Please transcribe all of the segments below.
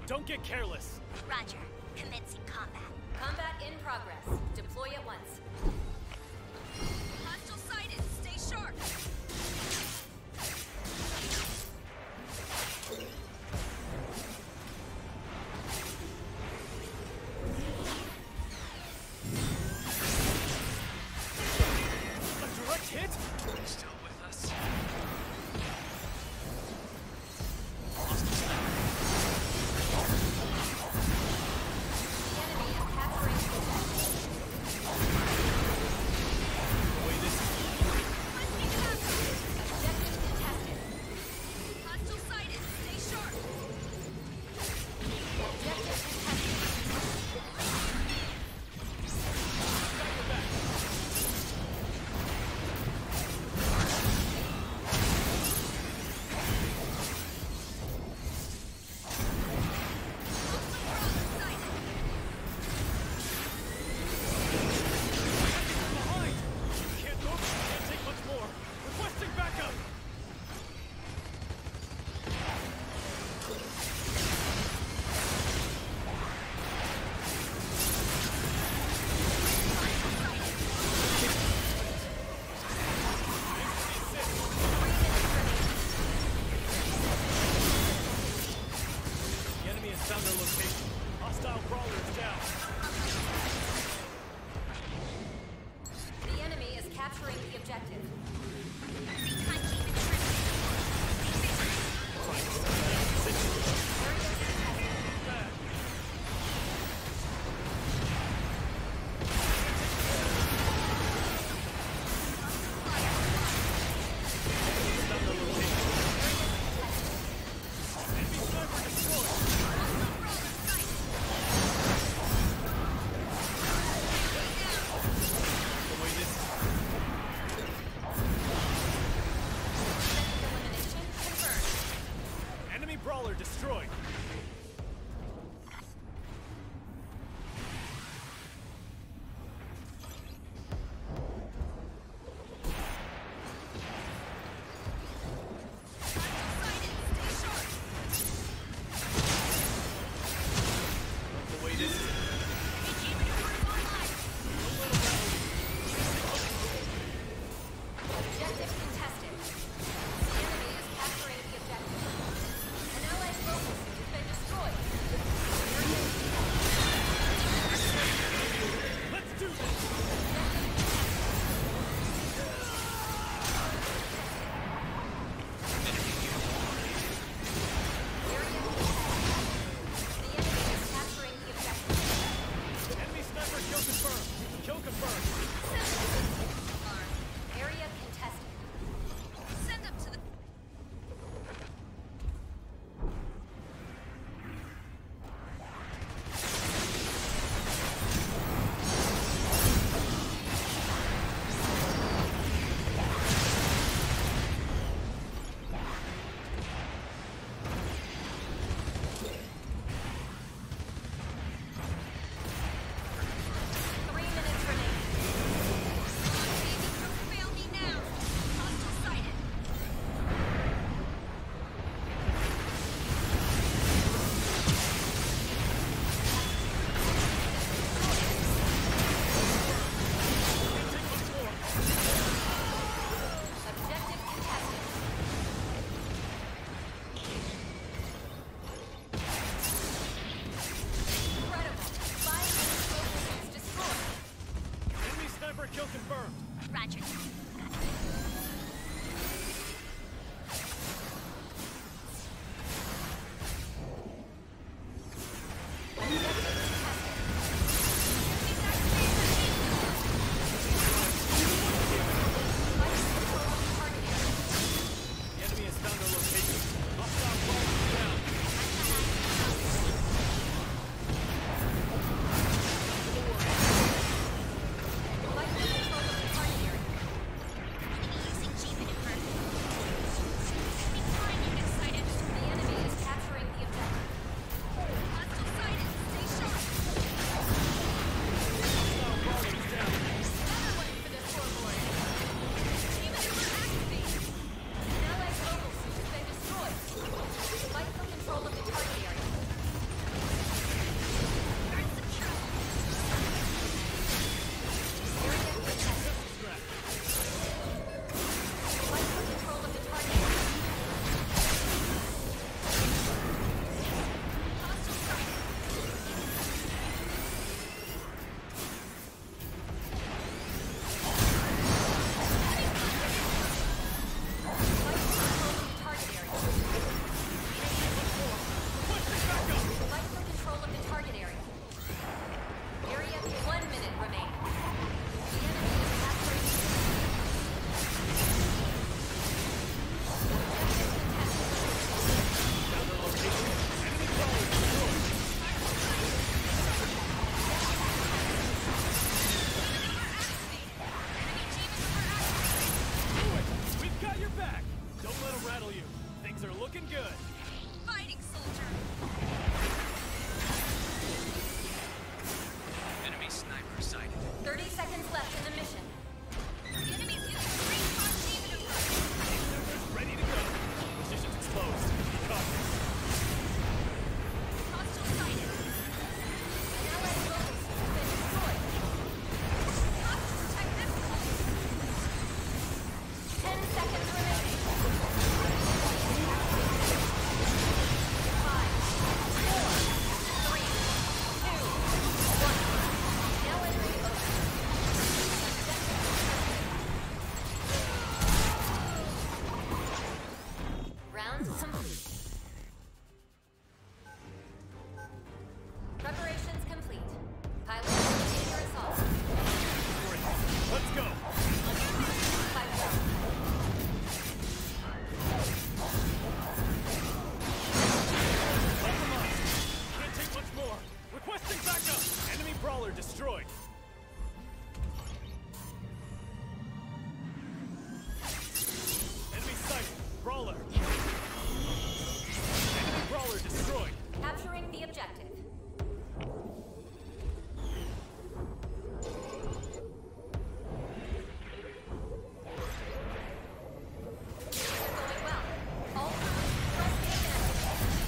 Don't get careless. Roger. Commencing combat. Combat in progress. Deploy at once. Hostile sighted. Stay sharp. A direct hit? Still with us? Brawler destroyed. Objective contested. The enemy is capturing the objective. An allied focus Things are looking good. Fighting soldier. Enemy sniper sighted. 30 seconds left in the mission. The enemy's using a great far team in a rush. Servers ready to go. Positions exposed. Be cautious. Hostile sighted. An allied focus has been destroyed. Hostile detect missile. 10 seconds remaining. 5, 4, 3, 2, 1. Now entering open. Round complete. Preparations complete. Pilot, begin your assault. Great. Let's go. 5-4. Compromised. Can't take much more. Requesting backup. Enemy brawler destroyed. Enemy sighted. Brawler. Enemy brawler destroyed. Capturing the objective. Things are going well. All crews, press the advantage.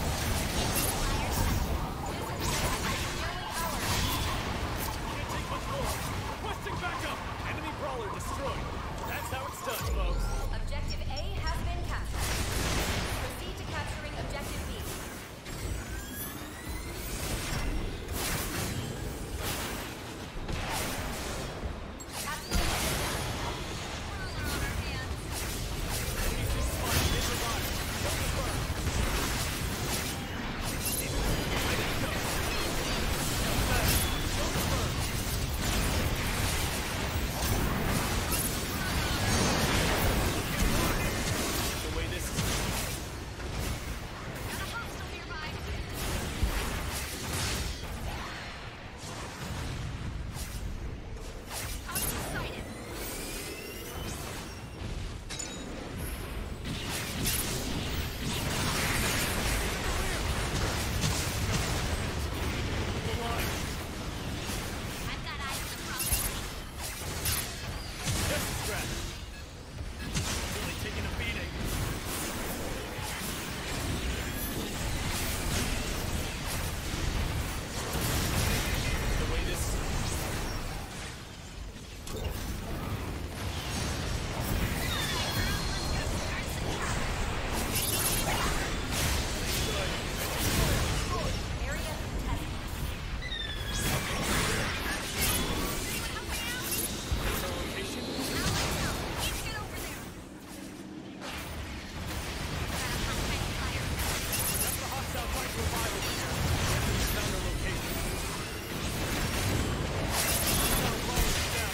Nearly ours. Can't take much more. Requesting backup. Enemy brawler destroyed. That's how it's done, folks. Objective A has been captured. Proceed to capturing Objective B. Capturing Enemies just spotted in the line. Don't confirm. Ready to go. Don't confirm. The way this is. Got a hostile nearby. Hostile sighted. The line. I've got eyes on the problem. Just a scratch. Really taking a beating. The way this. area contested. Our location. Need to get over there. That's the hostile fight revival here. Found our location. Hostile brawler is down.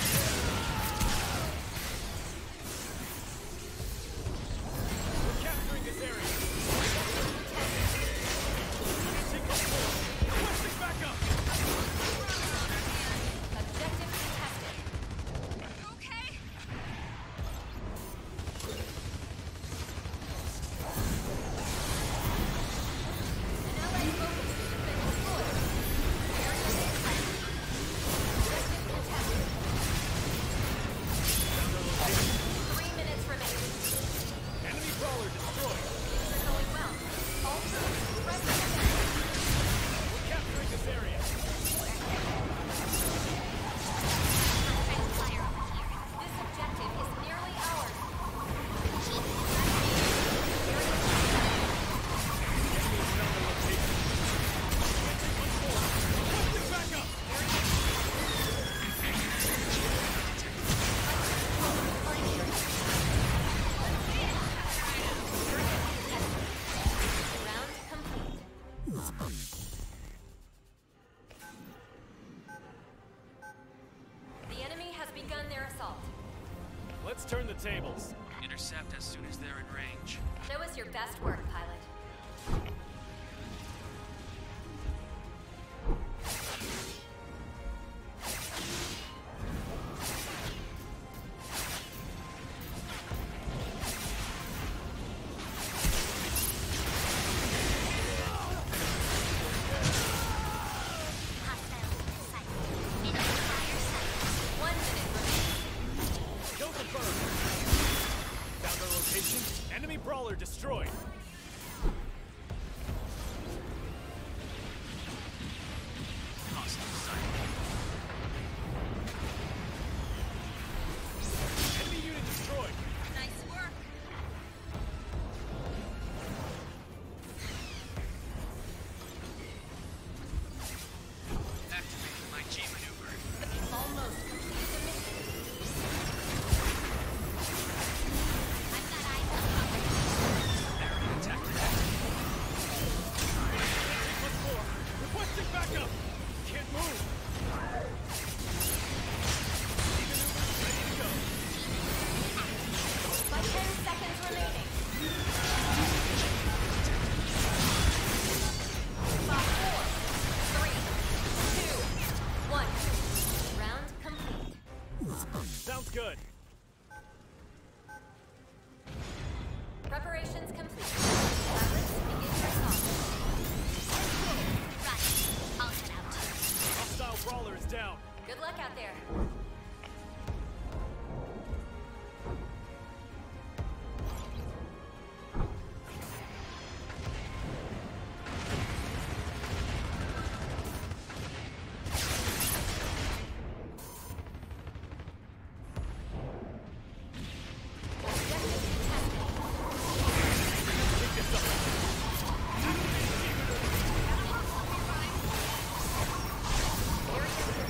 We're capturing this area. Take control. Requesting backup. Objective contested. Okay. An allied focus has been destroyed. Area contested. Objective contested. Found our location. 3 minutes remaining. Enemy brawler destroyed. Things are going well. All crews, press the advantage. We're capturing this area. This objective is nearly ours. Enemies found our location. Can't take much more. Requesting backup. Round complete. The enemy has begun their assault. Let's turn the tables. Intercept as soon as they're in range. Show us your best work, pilot. Enemy brawler destroyed. Hostile sighted. Enemy unit destroyed. Nice work. Activating my G maneuver. Almost completed the mission. I've got eyes on cover. Area attack. Take much more. Requesting backup. Can't move. Maneuvers ready to go. By 10 seconds remaining. 5, 4, 3, 2, 1. Round complete. Sounds good. Preparations complete. Pilots, begin your assault. Right. I'll head out. Hostile brawler is down. Good luck out there. Objective contested. Pick this up. Area protected.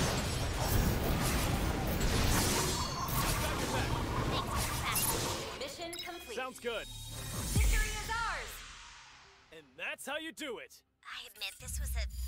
Back and back. Thanks for that. Mission complete. Sounds good. Victory is ours! And that's how you do it. I admit this was a